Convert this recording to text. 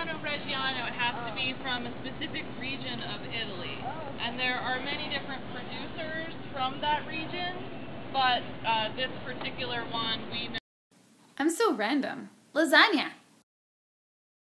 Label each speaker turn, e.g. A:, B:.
A: Parmigiano Reggiano, it has to be from a specific region of Italy. And there are many different producers from that region, but this particular one we know.
B: I'm so random. Lasagna.